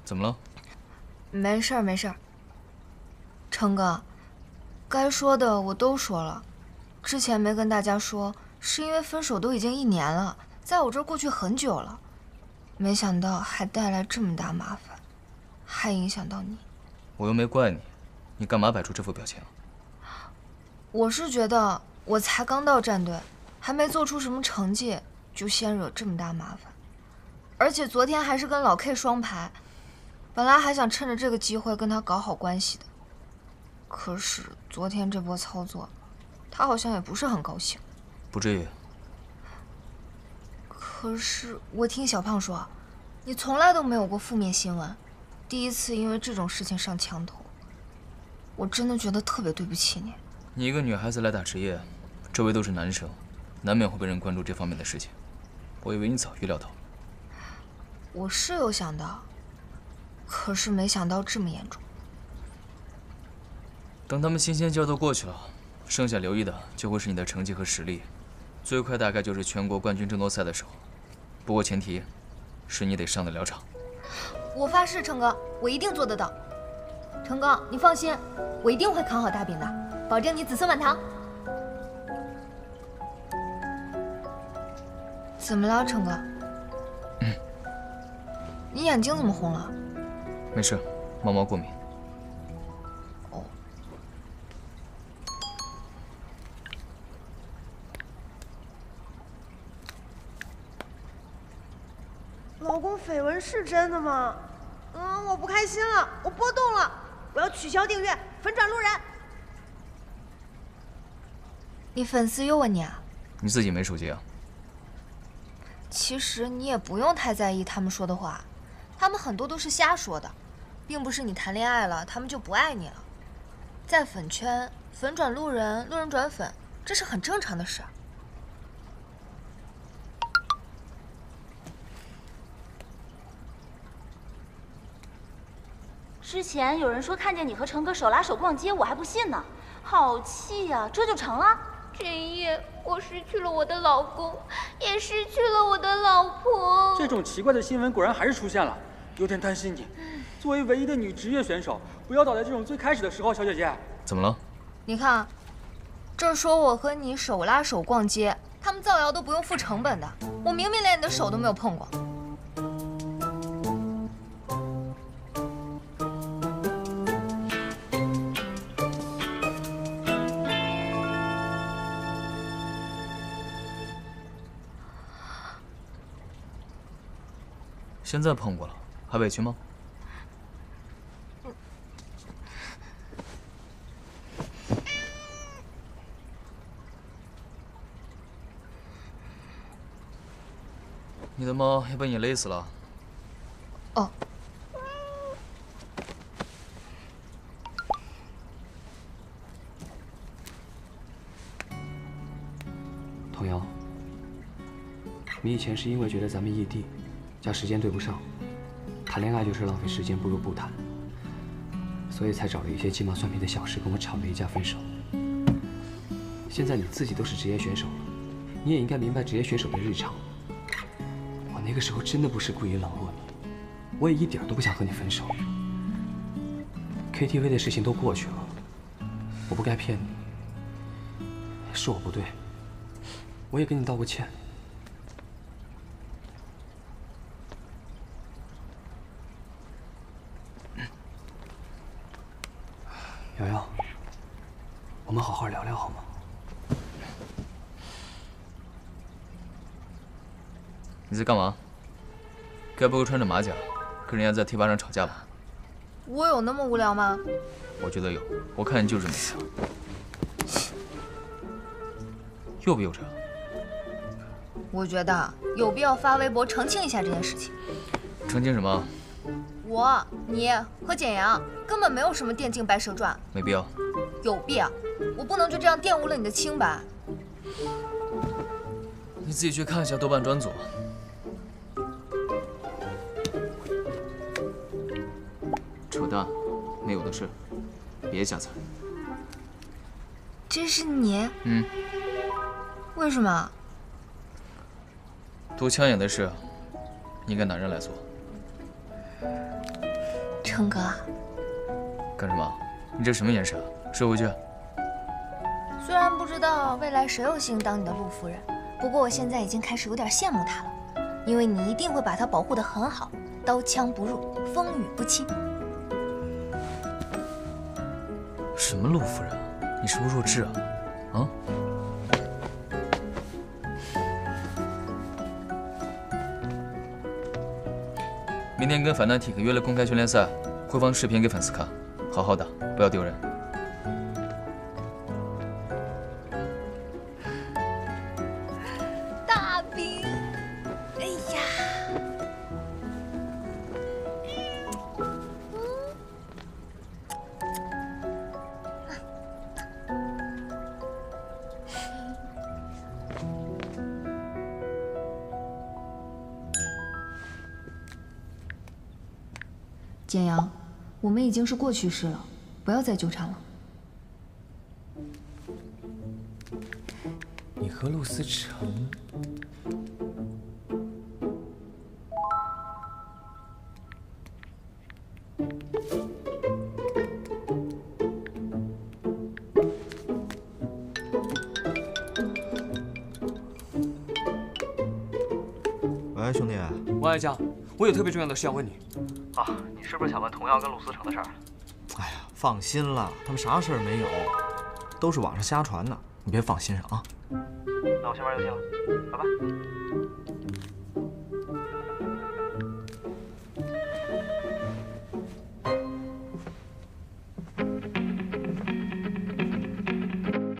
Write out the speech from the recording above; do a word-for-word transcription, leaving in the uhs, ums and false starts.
怎么了？ 没事儿，没事儿。成哥，该说的我都说了，之前没跟大家说，是因为分手都已经一年了，在我这儿过去很久了，没想到还带来这么大麻烦，还影响到你。 我又没怪你，你干嘛摆出这副表情？ 我是觉得我才刚到战队，还没做出什么成绩，就先惹这么大麻烦，而且昨天还是跟老 K 双排，本来还想趁着这个机会跟他搞好关系的，可是昨天这波操作，他好像也不是很高兴。 不至于。 可是我听小胖说，你从来都没有过负面新闻，第一次因为这种事情上枪头，我真的觉得特别对不起你。 你一个女孩子来打职业，周围都是男生，难免会被人关注这方面的事情。我以为你早预料到。 我是有想到，可是没想到这么严重。 等他们新鲜劲儿都过去了，剩下留意的就会是你的成绩和实力，最快大概就是全国冠军争夺赛的时候。不过前提是你得上得了场。 我发誓，成哥，我一定做得到。成哥，你放心，我一定会扛好大饼的，保证你紫色满堂。怎么了，成哥？ 嗯， 你眼睛怎么红了？ 没事，猫毛过敏。 哦。 老公，绯闻是真的吗？嗯，我不开心了，我波动了，我要取消订阅，粉转路人。 你粉丝又问你啊？ 你自己没手机啊？ 其实你也不用太在意他们说的话，他们很多都是瞎说的，并不是你谈恋爱了，他们就不爱你了。在粉圈，粉转路人，路人转粉，这是很正常的事。 之前有人说看见你和成哥手拉手逛街，我还不信呢，好气呀！这就成了？ 这一夜，我失去了我的老公，也失去了我的老婆。 这种奇怪的新闻果然还是出现了，有点担心你。作为唯一的女职业选手，不要倒在这种最开始的时候，小姐姐。 怎么了？ 你看，这说我和你手拉手逛街，他们造谣都不用付成本的，我明明连你的手都没有碰过。 现在碰过了，还委屈吗？你的猫要被你勒死了。 哦。 童瑶，你以前是因为觉得咱们异地，加时间对不上，谈恋爱就是浪费时间，不如不谈，所以才找了一些鸡毛蒜皮的小事跟我吵了一架分手。现在你自己都是职业选手了，你也应该明白职业选手的日常。我那个时候真的不是故意冷落你，我也一点都不想和你分手。K T V 的事情都过去了，我不该骗你，是我不对，我也跟你道过歉。瑶瑶，我们好好聊聊好吗？ 你在干嘛？该不会穿着马甲跟人家在贴吧上吵架吧？ 我有那么无聊吗？ 我觉得有，我看你就是这么想。又不又这？ 我觉得有必要发微博澄清一下这件事情。 澄清什么？ 我、你和简阳根本没有什么电竞白蛇传， 没必要。 有必要，我不能就这样玷污了你的清白。 你自己去看一下豆瓣专组。扯淡，没有的事，别瞎猜。 这是你？ 嗯。 为什么？ 多抢眼的事，应该男人来做。 成哥啊， 干什么？你这什么眼神？收回去。 虽然不知道未来谁有幸当你的陆夫人，不过我现在已经开始有点羡慕她了，因为你一定会把她保护得很好，刀枪不入，风雨不侵。 什么陆夫人？你是不是弱智啊？啊？明天跟反弹体克约了公开训练赛，会放视频给粉丝看，好好打，不要丢人。 大饼，哎呀，简阳，我们已经是过去式了，不要再纠缠了。 你和陆思成， 喂，兄弟。 王爱将，我有特别重要的事要问你。 啊，你是不是想问童瑶跟陆思成的事儿？哎呀，放心了，他们啥事儿没有，都是网上瞎传的，你别放心上啊。那我先玩游戏了，拜拜。